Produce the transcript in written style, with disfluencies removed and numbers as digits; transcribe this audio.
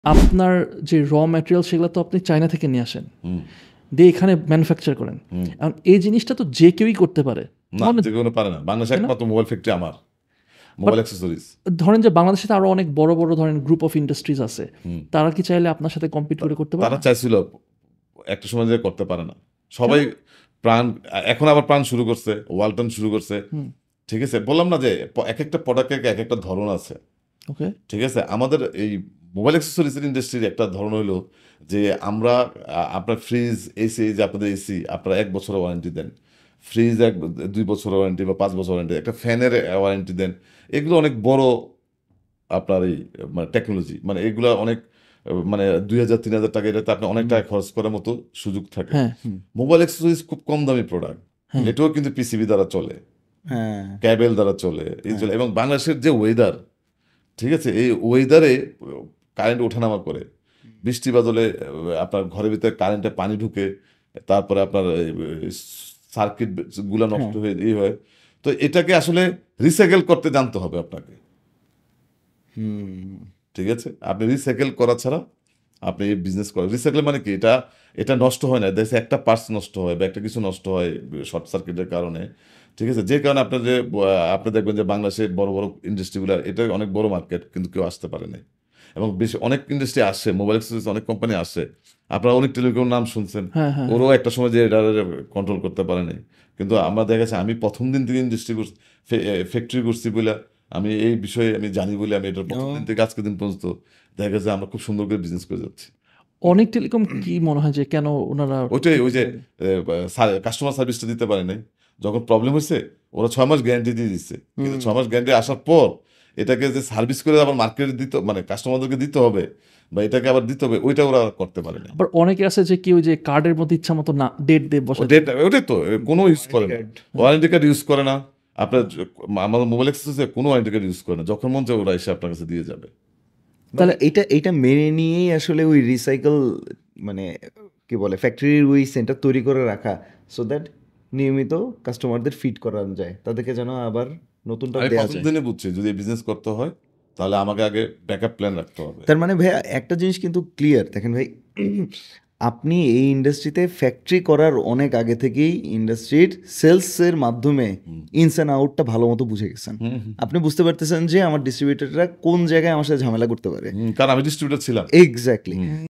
আপনার যে র ম্যাটেরিয়াল সেগুলো তো আপনি চায়না থেকে নিয়ে আসেন, দিয়ে এখানে ম্যানুফ্যাকচার করেন। এখন এই জিনিসটা তো যে কেউই করতে পারে না, যে কোনো পারে না। বাংলাদেশে একমাত্র মোবাইল ফ্যাক্টরি আমার, মোবাইল অ্যাক্সেসরিজ। ধরেন যে বাংলাদেশে তো আরো অনেক বড় বড় ধরেন গ্রুপ অফ ইন্ডাস্ট্রিজ আছে, তারা কি চাইলে আপনার সাথে কম্পিট করে করতে পারে? তারা চাইছিল, একটা সময় যে করতে পারে না। সবাই প্রাণ, এখন আবার প্রাণ শুরু করছে, ওয়ালটন শুরু করছে। ঠিক আছে, বললাম না যে এক একটা প্রোডাক্টের এক একটা ধরন আছে। ওকে, ঠিক আছে, আমাদের এই মোবাইল অ্যাক্সেসরিজের ইন্ডাস্ট্রির একটা ধরন হলো যে আমরা আপনার ফ্রিজ, এসি, যে আপনাদের এসি আপনারা 1 বছরের ওয়ারেন্টি দেন, ফ্রিজ 2 বছরের ওয়ারেন্টি বা 5 বছর ওয়ারেন্টি, একটা ফ্যানের ওয়ারেন্টি দেন। এগুলো অনেক বড় আপনার এই মানে টেকনোলজি, মানে এগুলো অনেক মানে 2,000-3,000 টাকা, এটাতে আপনি অনেক টাকা খরচ করার মতো সুযোগ থাকে। মোবাইল অ্যাক্সেসরিজ খুব কম দামি প্রোডাক্ট, এটাও কিন্তু পিসিবি দ্বারা চলে, ক্যাবেল দ্বারা চলে, এই চলে। এবং বাংলাদেশের যে ওয়েদার, ঠিক আছে, এই ওয়েদারে কারেন্ট ওঠানামা করে, বৃষ্টি বাদলে আপনার ঘরের ভিতরে কারেন্টে পানি ঢুকে, তারপরে আপনার সার্কিট গুলা নষ্ট হয়ে এই হয়। তো এটাকে আসলে রিসাইকেল করতে জানতে হবে আপনাকে। ঠিক আছে, আপনি রিসাইকেল করা ছাড়া আপনি এই বিজনেস করেন। রিসাইকেল মানে কি, এটা নষ্ট হয় না, দেশে একটা পার্টস নষ্ট হয় বা একটা কিছু নষ্ট হয় শর্ট সার্কিটের কারণে। ঠিক আছে, যে কারণে আপনার যে আপনি দেখবেন যে বাংলাদেশের বড় বড় ইন্ডাস্ট্রিগুলো, এটা অনেক বড় মার্কেট, কিন্তু কেউ আসতে পারে নাই। এবং বেশি অনেক ইন্ডাস্ট্রি আসছে, মোবাইল অ্যাক্সেসরিজ অনেক কোম্পানি আসছে, আপনারা অনেক টেলিকম নাম শুনছেন, ওরও একটা সময় যে এটা কন্ট্রোল করতে পারে নাই। কিন্তু আমরা দেখা যাচ্ছে, আমি প্রথম দিন থেকে ইন্ডাস্ট্রি ফ্যাক্টরি করছি বলে, আমি এই বিষয়ে আমি জানি বলে, আমি এটার প্রথম দিন থেকে আজকের দিন পর্যন্ত দেখা গেছে আমরা খুব সুন্দর করে বিজনেস করে যাচ্ছি। অনেক টেলিকম কি মনে হয় যে কেন ওনারা ওইটাই, ওই যে কাস্টমার সার্ভিসটা দিতে পারে নাই, যখন প্রবলেম হয়েছে ওরা 6 মাস গ্যারান্টি দিয়ে দিচ্ছে, কিন্তু 6 মাস গ্যারান্টি আসার পর এটাকে যে সার্ভিস করে আবার মার্কেটে দিতে, মানে কাস্টমারদেরকে দিতে হবে বা এটাকে আবার দিতে হবে, ওইটা ওরা করতে পারে না। আবার অনেকে আছে যে কেউ যে কার্ডের মধ্যে ইচ্ছা মতো না ডেট দিয়ে বসে, ওটাই তো, কোনো ইউজ করে না, ওয়ারেন্টি কার্ড ইউজ করে না আপনার। আমাদের মোবাইল অ্যাক্সেসরিজে কোনো ওয়ারেন্টি কার্ড ইউজ করে না, যখন মন চায় ওরা এসে আপনার কাছে দিয়ে যাবে। তাহলে এটা মেনে নিয়েই আসলে ওই রিসাইকেল, মানে কি বলে, ফ্যাক্টরির ওই সেন্টার তৈরি করে রাখা, সো দ্যাট নিয়মিত কাস্টমারদের ফিড করানো যায়, তাদেরকে যেন আবার নতুনটা আমি দেওয়া প্রথম যায়। দিনে বুঝছি, যদি বিজনেস করতে হয় তাহলে আমাকে আগে ব্যাকআপ প্ল্যান রাখতে হবে। তার মানে ভাইয়া একটা জিনিস কিন্তু ক্লিয়ার, দেখেন ভাই, আপনি এই ইন্ডাস্ট্রিতে ফ্যাক্টরি করার অনেক আগে থেকেই ইন্ডাস্ট্রির সেলসের মাধ্যমে ইনস অ্যান্ড আউটটা ভালো মতো বুঝে গেছেন। আপনি বুঝতে পারতেছেন যে আমার ডিস্ট্রিবিউটররা কোন জায়গায় আমার সাথে ঝামেলা করতে পারে, কারণ আমি ডিস্ট্রিবিউটর ছিলাম। এক্স্যাক্টলি।